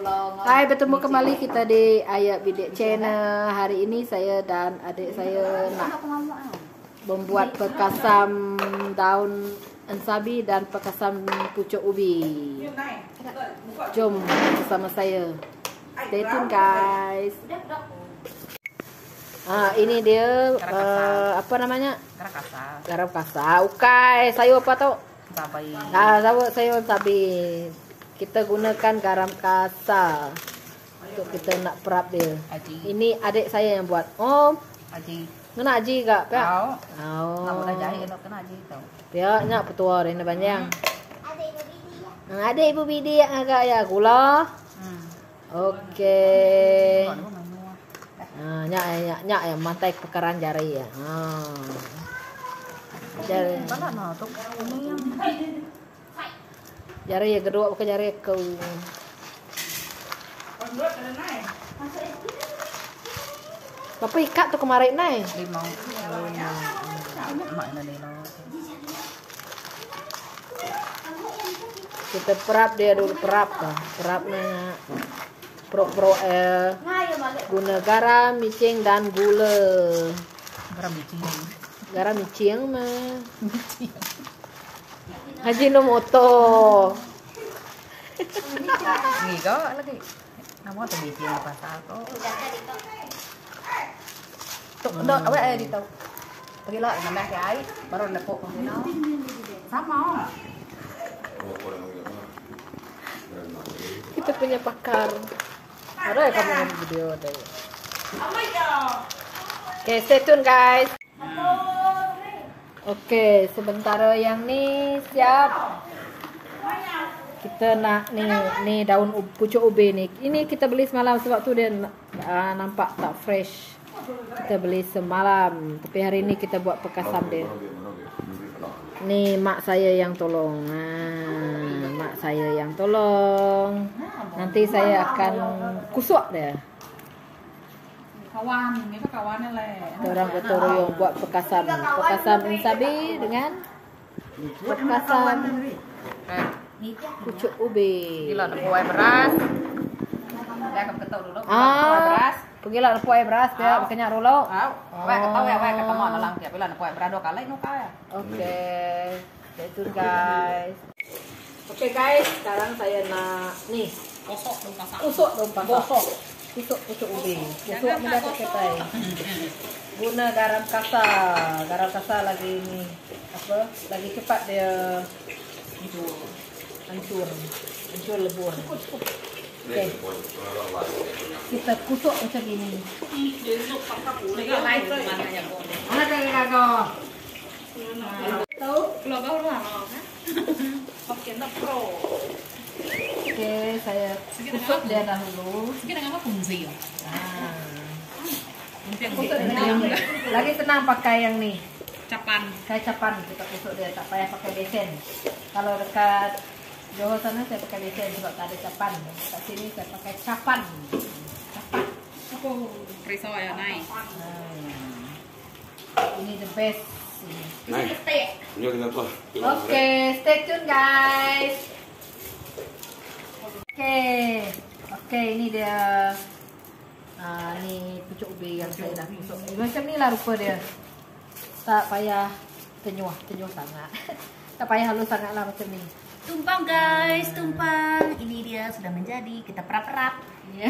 Hai, bertemu kembali kita di Ayah Bidik Channel. Hari ini saya dan adik saya nak membuat perkasam daun ensabi dan perkasam pucuk ubi. Jom bersama saya. Stay tune guys. Ini dia apa namanya? Garam kasar. Ukai, sayur apa tau? Sabi. Sayur sabi. Kita gunakan garam kasar untuk kita nak perap dia. Aji. Ini adik saya yang buat. Oh, Aji. kena aji gak? Pihak? Oh. Nak boleh jahit atau kena aji tau. Pihaknya petua ini panjang. Adik ibu bidi yang agak ya gula. Okey. Nyak yang mantai pekaran jari ya. Jari. Mana nak tu? Jari yang kedua bukan jari kau. Bapak ikat tu kemarin nai. Limau. Mak nak limau. Kita perap dia dulu, perapnya pro guna garam, micin dan gula. Garam micin mah. Ajinomoto. Ni kau lagi. Nama tu biji yang pasal tu. Tuk dah awak ada di tahu. Pergilah nambah ke air baru lepok kau ni. Sama. Kita punya pakar. Ada ya kamu yang video tadi. Oke, stay tune guys. Oke, sementara yang ni siap. Kita nak ni daun pucuk ubi ni. Ini kita beli semalam sebab tu dia nampak tak fresh. Kita beli semalam, tapi hari ni kita buat perkasam dia. Ni mak saya yang tolong. Mak saya yang tolong. Nanti saya akan kusuk dia. Kawan, ni tu kawan ni lah. Orang gotong royong buat perkasam ensabi dengan perkasam pucuk ubi. Gila nak buai beras. Dia akan ketuk dulu. Buai beras. Pergilah nak puai beras dia berkenyak dulu. Awak ketahu ya, awak ketemu dalam tiap bila nak buai beras 2 kali nu kaya. Okey. Itu guys. Okey guys, sekarang saya nak ni Kosok dong pasang. kusuk daun pasang. Kusuk pucuk ubi. Kusuk mudah pakai. Guna garam kasar. Garam kasar lagi ni apa? Lagi cepat dia hancur lebur. Okey. Kita kusuk macam ini. Mana tadi kakak? Tahu? Kalau kau lah, pakai nak pro. Okey, saya kusuk dia dahulu. Sekarang apa fungsi? Lagi senang pakai yang ni. Capan. Kayak capan kita kusuk dia, tak payah pakai besen. Kalau dekat Johor sana saya pakai besen sebab tak ada capan. Dekat sini saya pakai capan. Aku risau ya naik. Ini the best. Naik. Ini kita tuh. Oke, stay tune guys. Oke, ini dia. Ini pucuk ubi yang saya dah kusuk. Macam ni lah rupa dia. Tak payah tenyuh sangat. Tak payah halus sangat lah macam ni. Tumpang guys, tumpang. Ini dia sudah menjadi. Kita perap-perap. Ya.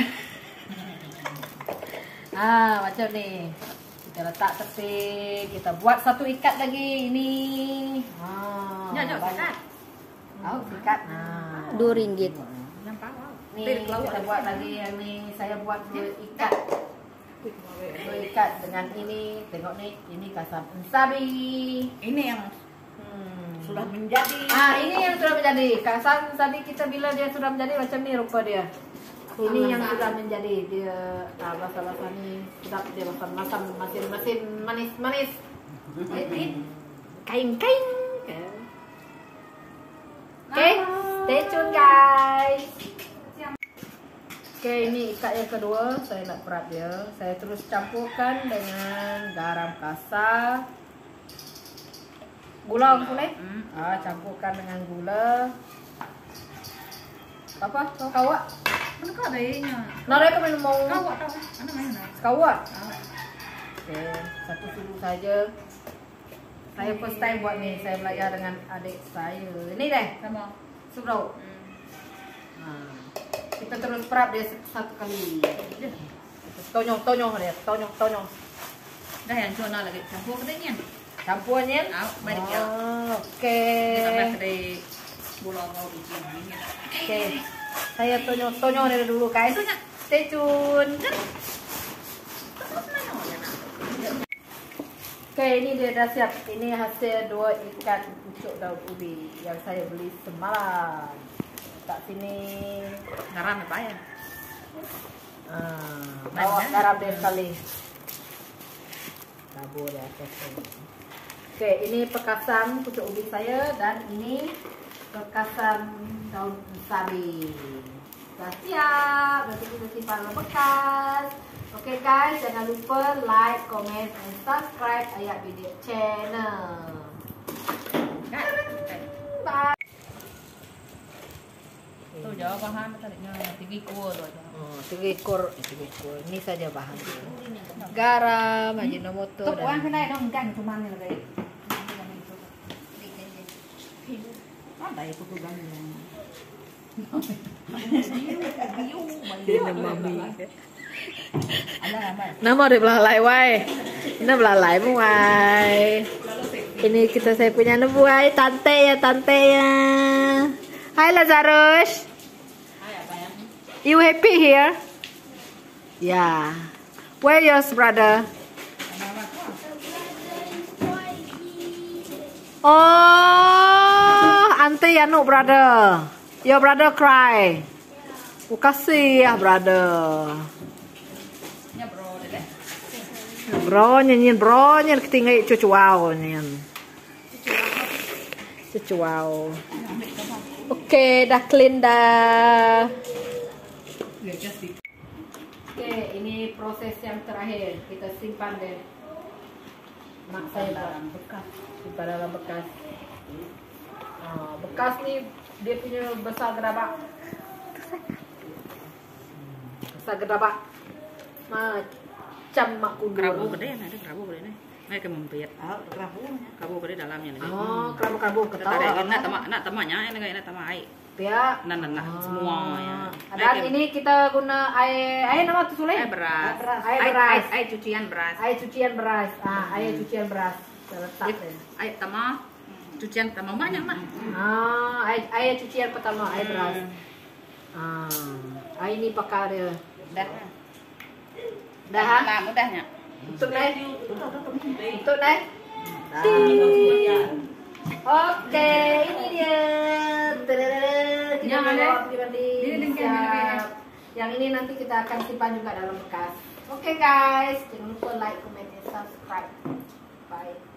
Macam ni. Kita letak tepi. Kita buat satu ikat lagi. Ini. Nyok ikat. Ikat. RM2. Nampak? Ni kita buat lagi yang ni. Saya buat ikat. Ikat dengan ini. Tengok ni. Ini kasam ensabi. Ini yang sudah menjadi. Ini yang sudah menjadi. Kasam ensabi kita bila dia sudah menjadi macam ni rupa dia. Ini yang sudah menjadi. Dia basah-basah ni. Sedap dia masam-masam. Masin manis-manis. Kain-kain. Oke, stay tune guys. Oke, ini ikat yang kedua. Saya nak perap dia. Saya terus campurkan dengan garam kasar. Gula boleh? Campurkan dengan gula. Apa? Kau awak? Mana kau dayanya? Nara kau minum mau Kau tahu? Mana mana? sekawat. Oke, satu sudu saja. Saya first time buat nih, saya belajar dengan adik saya. Ini deh, Sama. subrau. Nah, kita terus perap dia satu kali. Tonyong dia. Dah yang zona lagi campur kedainya. Campurnya. Baik ya. Oke. Tambah kedai bola mau di sini. Oke. Saya tonyong dia dulu guys. Stay tune. Oke, ini dia dah siap. Ini hasil 2 ikan pucuk daun ubi yang saya beli semalam. Letak sini. Garam apa ya? Bawa garam dia sekali. Tabur di atas. Oke, ini pekasan pucuk ubi saya dan ini pekasan daun sawi. Sudah siap. Berarti kita simpan dalam bekas. Oke guys, jangan lupa like, comment, and subscribe Ayat Video Channel. Bye. Tuh jawab bahan tadinya 3 ekor tu aja. 3 ekor. Ini saja bahan. Garam, Ajinomoto Tuk uang dan kena dong kan cuma ni lagi. Ada itu tu kan. nama dia belalai wai. Ini belalai wai. Ini saya punya nebuai tante ya. Hai Lazarus. You happy here? Yeah. Where yours brother? Oh, auntie Anu brother. Your brother cry. Kasih ya brother. Ya bro, deh. Bro nyanyiin ketinggalan cucu wow nyanyiin. Cucu wow. Oke, dah clean dah. Oke, ini proses yang terakhir. Kita simpan deh. Mak saya dalam bekas. Simpan dalam bekas. Bekas nih dia punya besar gerabak. Macam mak kudu. Kerabu gede ada kerabu gede nih. Nah, ke mempit. Kerabu gede dalamnya nih. Kerabu ketawa. Nak temannya ini kayak nak tamai. Ya. Nah, semua ya. Dan ini kita guna air nama tuh Sule? Air beras. Air cucian beras. Air cucian beras. Air cucian beras. Saya letak deh. Air tama cucian tama banyak mah. Air cucian pertama air beras. Ini pakai dia. Dah. Dah. Lah mudahnya. Untuk naik. Untuk naik. Oke, ini dia. Kita bawa dibanding. Yang ini nanti kita akan simpan juga dalam bekas. Oke guys, jangan lupa like, comment, and subscribe. Bye.